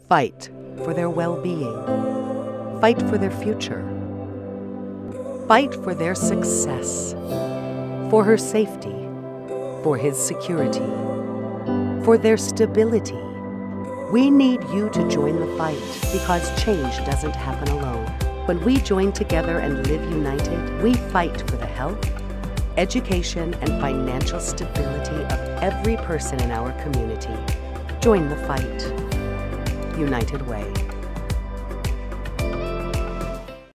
Fight for their well-being. Fight for their future. Fight for their success. For her safety. For his security. For their stability. We need you to join the fight because change doesn't happen alone. When we join together and live united, we fight for the health, education, and financial stability of every person in our community. Join the fight. United Way.